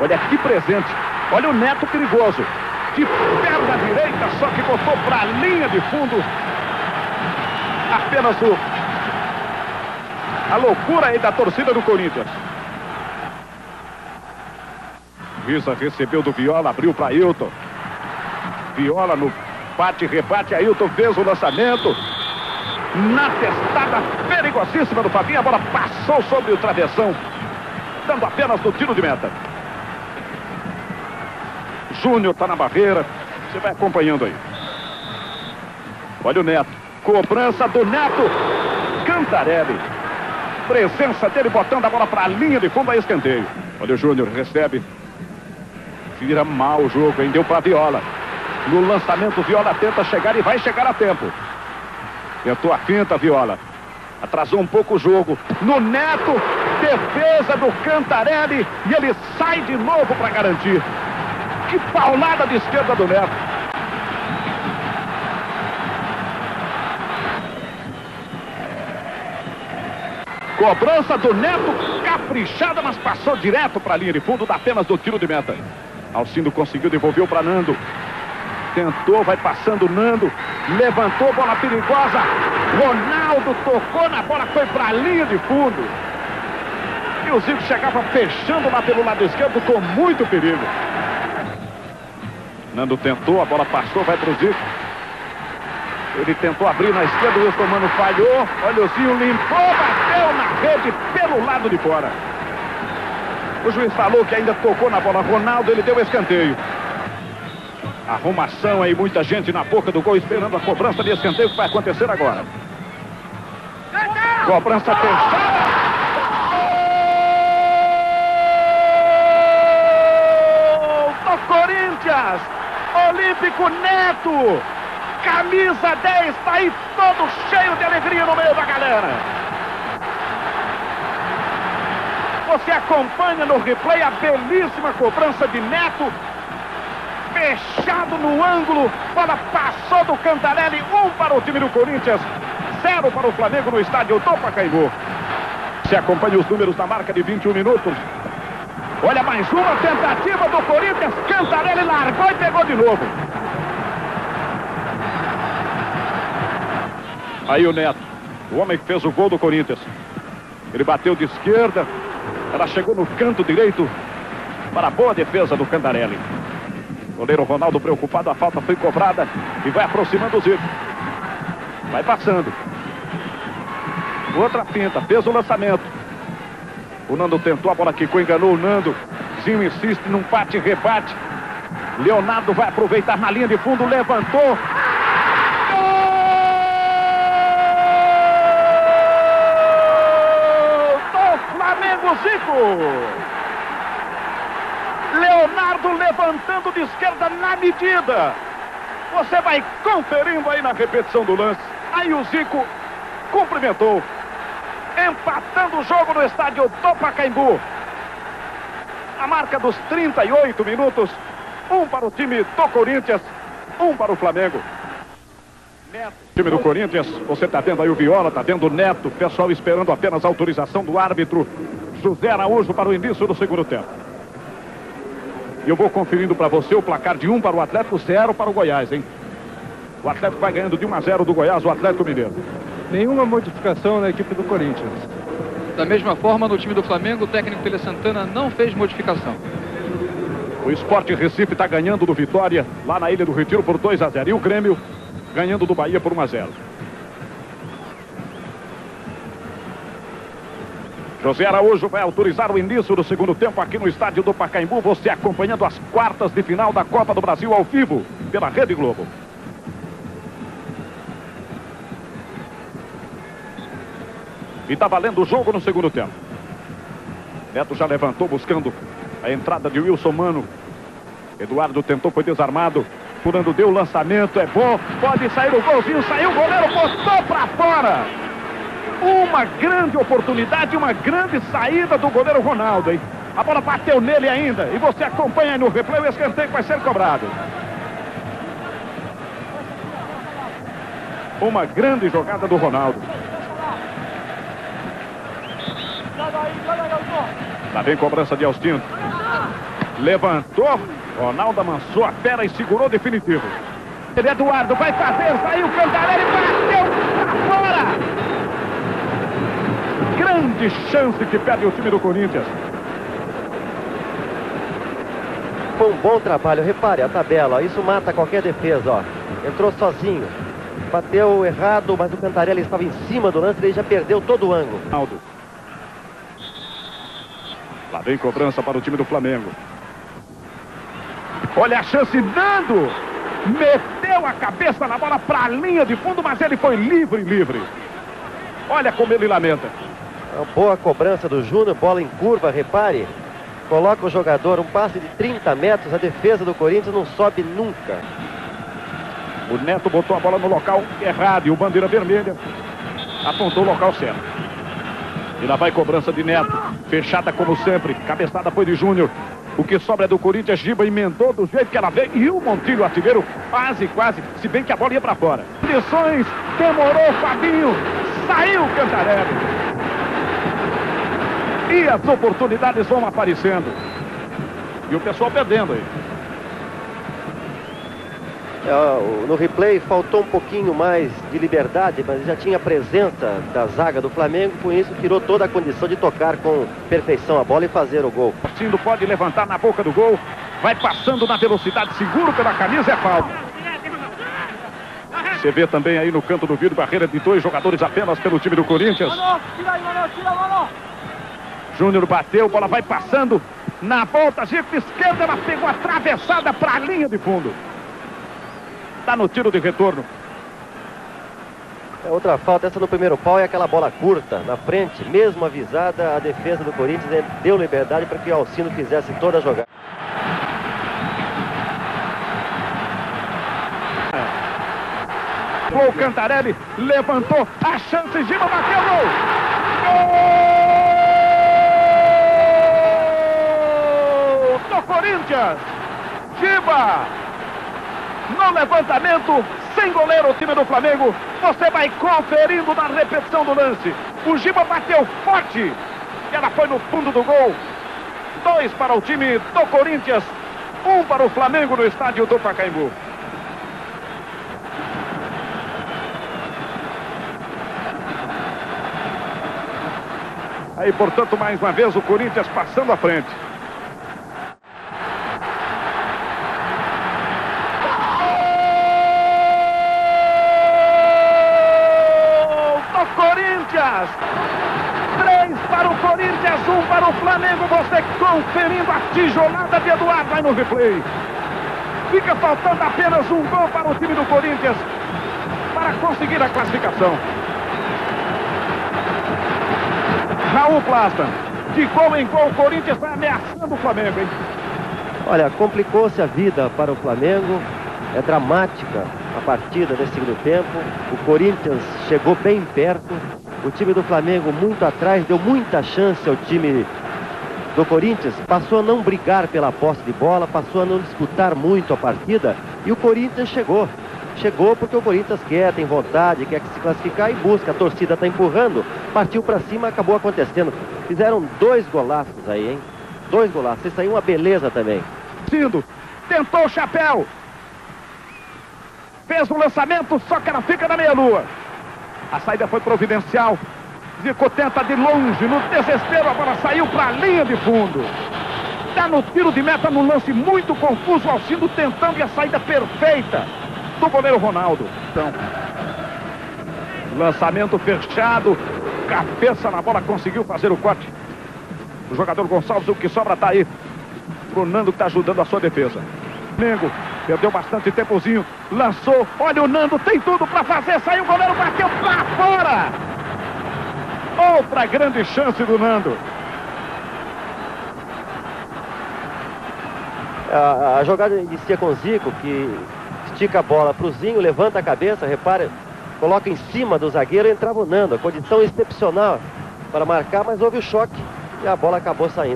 Olha que presente. Olha o Neto perigoso. De perna direita, só que botou para a linha de fundo. Apenas a loucura aí da torcida do Corinthians. Visa recebeu do Viola, abriu para Ailton. Viola no bate-rebate, Ailton fez o lançamento. Na testada perigosíssima do Fabinho, a bola passou sobre o travessão, dando apenas no tiro de meta. Júnior está na barreira, você vai acompanhando aí. Olha o Neto, cobrança do Neto. Cantarelli, presença dele botando a bola para a linha de fundo, a escanteio. Olha o Júnior, recebe. Vira mal o jogo, hein? Deu para Viola. No lançamento, Viola tenta chegar e vai chegar a tempo. Tentou a finta, Viola. Atrasou um pouco o jogo. No Neto, defesa do Cantarelli. E ele sai de novo para garantir. Que paulada de esquerda do Neto. Cobrança do Neto, caprichada, mas passou direto para a linha de fundo, dá apenas do tiro de meta. Alcindo conseguiu, devolveu para Nando. Tentou, vai passando Nando. Levantou, bola perigosa. Ronaldo tocou na bola, foi para a linha de fundo. E o Zico chegava fechando lá pelo lado esquerdo com muito perigo. Nando tentou, a bola passou, vai para o Zico. Ele tentou abrir na esquerda, o Wilson Mano falhou. Olha o Zinho, limpou, bateu na rede pelo lado de fora. O juiz falou que ainda tocou na bola. Ronaldo, ele deu escanteio. Arrumação aí, muita gente na boca do gol esperando a cobrança de escanteio que vai acontecer agora. Cobrança fechada. Do Corinthians, Olímpico Neto, camisa 10, está aí todo cheio de alegria no meio da galera. Você acompanha no replay a belíssima cobrança de Neto. Fechado no ângulo. Bola passou do Cantarelli. 1 para o time do Corinthians, 0 para o Flamengo no estádio do Pacaembu. Você acompanha os números da marca de 21 minutos. Olha mais uma tentativa do Corinthians. Cantarelli largou e pegou de novo. Aí o Neto, o homem que fez o gol do Corinthians. Ele bateu de esquerda. Ela chegou no canto direito para a boa defesa do Cantarelli. Goleiro Ronaldo preocupado, a falta foi cobrada e vai aproximando o Zico. Vai passando. Outra finta, fez o lançamento. O Nando tentou, a bola quicou, enganou o Nando. Zinho insiste num bate-rebate. Leonardo vai aproveitar na linha de fundo, levantou. Zico. Leonardo levantando de esquerda na medida. Você vai conferindo aí na repetição do lance. Aí o Zico cumprimentou. Empatando o jogo no estádio do Pacaembu. A marca dos 38 minutos. 1 para o time do Corinthians, 1 para o Flamengo. Neto. Time do Corinthians, você está vendo aí o Viola, está vendo o Neto. Pessoal esperando apenas a autorização do árbitro José Araújo para o início do segundo tempo. E eu vou conferindo para você o placar de 1 para o Atlético, 0 para o Goiás, hein? O Atlético vai ganhando de 1-0 do Goiás, o Atlético Mineiro. Nenhuma modificação na equipe do Corinthians. Da mesma forma, no time do Flamengo, o técnico Tele Santana não fez modificação. O Sport Recife está ganhando do Vitória, lá na Ilha do Retiro, por 2-0. E o Grêmio ganhando do Bahia por 1-0. José Araújo vai autorizar o início do segundo tempo aqui no estádio do Pacaembu. Você acompanhando as quartas de final da Copa do Brasil ao vivo pela Rede Globo. E tá valendo o jogo no segundo tempo. Neto já levantou buscando a entrada de Wilson Mano. Eduardo tentou, foi desarmado. Furando deu o lançamento, é bom. Pode sair o golzinho, saiu o goleiro, botou pra fora. Uma grande oportunidade, uma grande saída do goleiro Ronaldo, hein? A bola bateu nele ainda. E você acompanha no replay, o escanteio vai ser cobrado. Uma grande jogada do Ronaldo. Lá vem cobrança de Alcindo. Levantou, Ronaldo amansou a fera e segurou definitivo. Eduardo vai fazer, saiu o Cantarelli, bateu pra fora! Grande chance que perde o time do Corinthians. Foi um bom trabalho, repare a tabela, ó, isso mata qualquer defesa, ó. Entrou sozinho, bateu errado, mas o Cantarelli estava em cima do lance, ele já perdeu todo o ângulo. Ronaldo. Lá vem cobrança para o time do Flamengo. Olha a chance, Nando! Meteu a cabeça na bola para a linha de fundo, mas ele foi livre. Olha como ele lamenta. Uma boa cobrança do Júnior, bola em curva, repare. Coloca o jogador, um passe de 30 metros, a defesa do Corinthians não sobe nunca. O Neto botou a bola no local errado e o bandeira vermelha apontou o local certo. E lá vai cobrança de Neto, fechada como sempre, cabeçada foi de Júnior. O que sobra é do Corinthians, Giba emendou do jeito que ela veio. E o Montilho, artilheiro, quase, se bem que a bola ia para fora. Condições, demorou o Fabinho, saiu o Cantarelli. E as oportunidades vão aparecendo. E o pessoal perdendo aí. No replay faltou um pouquinho mais de liberdade, mas já tinha presença da zaga do Flamengo, com isso tirou toda a condição de tocar com perfeição a bola e fazer o gol. Partindo pode levantar na boca do gol, vai passando na velocidade, seguro pela camisa, é falta. Você vê também aí no canto do vídeo, barreira de 2 jogadores apenas pelo time do Corinthians. Júnior bateu, bola vai passando na volta, Giba esquerda, ela pegou atravessada para a linha de fundo. Está no tiro de retorno. Outra falta, essa no primeiro pau, é aquela bola curta na frente, mesmo avisada, a defesa do Corinthians deu liberdade para que o Alcino fizesse toda a jogada. O Cantarelli levantou a chance, Giba bateu, gol! Gol do Corinthians! Giba! No levantamento, sem goleiro o time do Flamengo. Você vai conferindo na repetição do lance. O Giba bateu forte e ela foi no fundo do gol. 2 para o time do Corinthians, 1 para o Flamengo no estádio do Pacaembu. Aí, portanto, mais uma vez o Corinthians passando à frente. Corinthians, 3 para o Corinthians, 1 para o Flamengo. Você conferindo a tijolada de Eduardo, vai no replay. Fica faltando apenas um gol para o time do Corinthians para conseguir a classificação. Raul Plastan, de gol em gol, o Corinthians está ameaçando o Flamengo, hein? Olha, complicou-se a vida para o Flamengo. É dramática a partida desse segundo tempo. O Corinthians chegou bem perto. O time do Flamengo muito atrás, deu muita chance ao time do Corinthians. Passou a não brigar pela posse de bola, passou a não disputar muito a partida. E o Corinthians chegou. Chegou porque o Corinthians quer, tem vontade, quer se classificar e busca. A torcida está empurrando, partiu para cima, acabou acontecendo. Fizeram 2 golaços aí, hein? 2 golaços. Isso aí é uma beleza também. Tentou o chapéu. Fez o lançamento, só que ela fica na meia-lua. A saída foi providencial. Zico tenta de longe, no desespero, a bola saiu para a linha de fundo. Está no tiro de meta, num lance muito confuso, o Alcino tentando e a saída perfeita do goleiro Ronaldo. Então, lançamento fechado, cabeça na bola, conseguiu fazer o corte. O jogador Gonçalves, o que sobra está aí pro Nando, que está ajudando a sua defesa. Flamengo perdeu bastante tempozinho, lançou, olha o Nando, tem tudo para fazer, saiu o goleiro, bateu para fora. Outra grande chance do Nando. A jogada inicia com o Zico, que estica a bola para o Zinho, levanta a cabeça, repara, coloca em cima do zagueiro e entrava o Nando. A condição excepcional para marcar, mas houve o choque e a bola acabou saindo.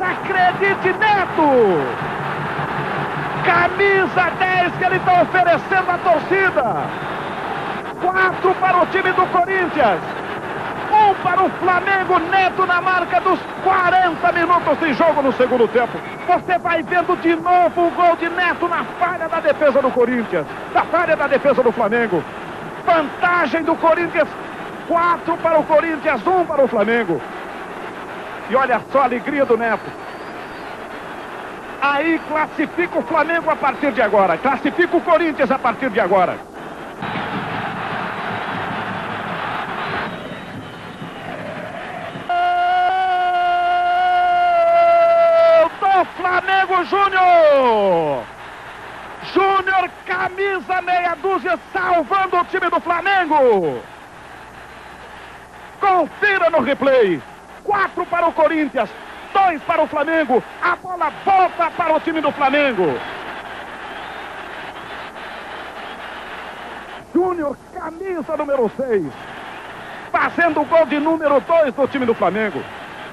acredite, Neto! Camisa 10 que ele está oferecendo à torcida. 4 para o time do Corinthians. 1 para o Flamengo. Neto na marca dos 40 minutos de jogo no segundo tempo. Você vai vendo de novo o gol de Neto na falha da defesa do Corinthians. Na falha da defesa do Flamengo. Vantagem do Corinthians. 4 para o Corinthians, 1 para o Flamengo. E olha só a alegria do Neto. Aí classifica o Flamengo a partir de agora. Classifica o Corinthians a partir de agora. Do Flamengo, Júnior! Júnior, camisa meia dúzia, salvando o time do Flamengo. Confira no replay. 4 para o Corinthians, 2 para o Flamengo. A bola volta para o time do Flamengo. Júnior, camisa número 6. Fazendo o gol de número 2 do time do Flamengo.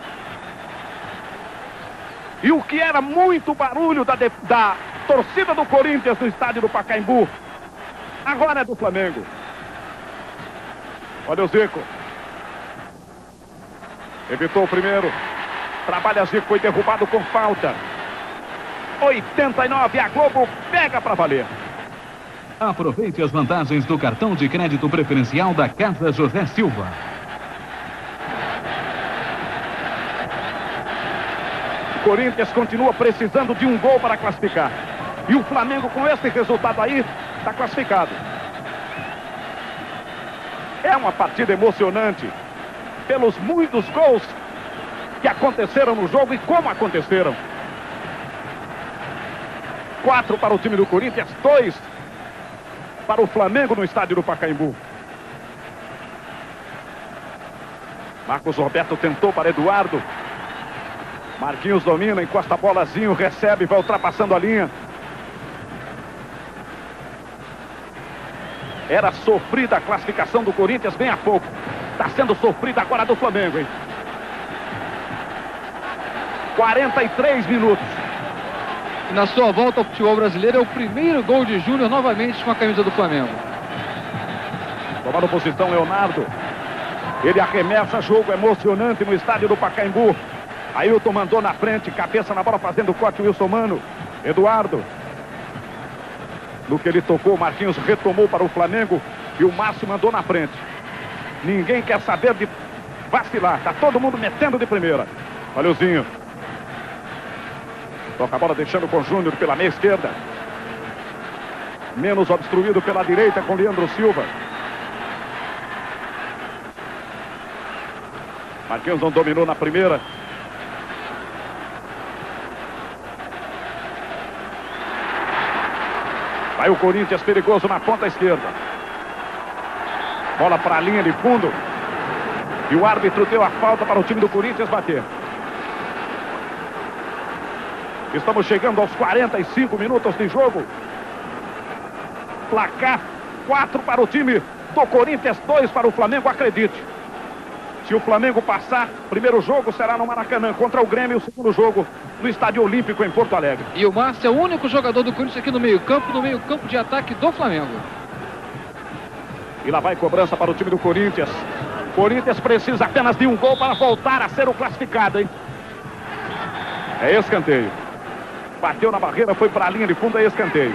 E o que era muito barulho da torcida do Corinthians no estádio do Pacaembu, agora é do Flamengo. Olha o Zico. Evitou o primeiro. Trabalha Zico, foi derrubado com falta. 89, a Globo pega para valer. Aproveite as vantagens do cartão de crédito preferencial da Casa José Silva. O Corinthians continua precisando de um gol para classificar. E o Flamengo, com esse resultado aí, está classificado. É uma partida emocionante. Pelos muitos gols que aconteceram no jogo e como aconteceram. 4 para o time do Corinthians, 2 para o Flamengo no estádio do Pacaembu. Marcos Roberto tentou para Eduardo. Marquinhos domina, encosta a bolazinho, recebe, vai ultrapassando a linha. Era sofrida a classificação do Corinthians bem há pouco. Está sendo sofrida agora do Flamengo, hein? 43 minutos. E na sua volta ao futebol brasileiro é o primeiro gol de Júnior novamente com a camisa do Flamengo. Tomando posição Leonardo. Ele arremessa, jogo emocionante no estádio do Pacaembu. Ailton mandou na frente, cabeça na bola fazendo corte, Wilson Mano. Eduardo. No que ele tocou, Marquinhos retomou para o Flamengo e o Márcio mandou na frente. Ninguém quer saber de vacilar. Tá todo mundo metendo de primeira. Olha o Zinho. Toca a bola deixando com o Júnior pela meia esquerda. Menos obstruído pela direita com Leandro Silva. Marquinhos não dominou na primeira. Vai o Corinthians perigoso na ponta esquerda. Bola para a linha de fundo. E o árbitro deu a falta para o time do Corinthians bater. Estamos chegando aos 45 minutos de jogo. Placar 4 para o time do Corinthians, 2 para o Flamengo, acredite. Se o Flamengo passar, primeiro jogo será no Maracanã contra o Grêmio, o segundo jogo no Estádio Olímpico em Porto Alegre. E o Márcio é o único jogador do Corinthians aqui no meio-campo de ataque do Flamengo. E lá vai cobrança para o time do Corinthians. Corinthians precisa apenas de um gol para voltar a ser o classificado, hein? É escanteio. Bateu na barreira, foi para a linha de fundo, é escanteio.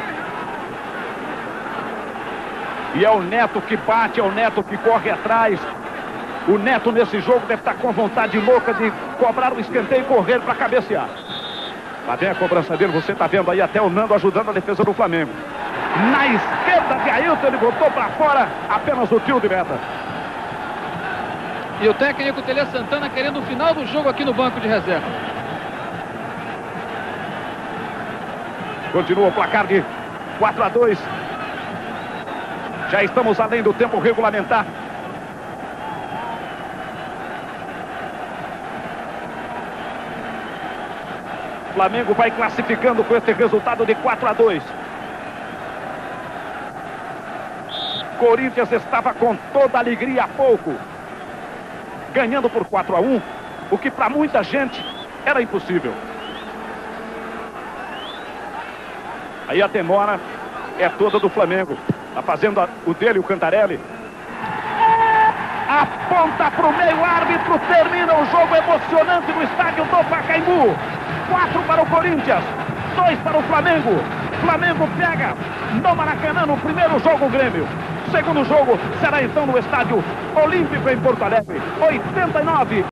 E é o Neto que bate, é o Neto que corre atrás. O Neto nesse jogo deve estar com vontade louca de cobrar o escanteio e correr para cabecear. Lá vem a cobrança dele, você está vendo aí até o Nando ajudando a defesa do Flamengo. Na esquerda de Ailton, ele botou para fora apenas o tiro de meta. E o técnico Tele Santana querendo o final do jogo aqui no banco de reserva. Continua o placar de 4-2. Já estamos além do tempo regulamentar. O Flamengo vai classificando com esse resultado de 4-2. Corinthians estava com toda a alegria há pouco, ganhando por 4-1, o que para muita gente Era impossível. Aí a demora é toda do Flamengo. Tá fazendo o dele, o Cantarelli. Aponta para o meio, árbitro termina o jogo emocionante no estádio do Pacaembu. 4 para o Corinthians, 2 para o Flamengo. Flamengo pega no Maracanã no primeiro jogo o Grêmio. Segundo jogo será então no estádio Olímpico em Porto Alegre. 89.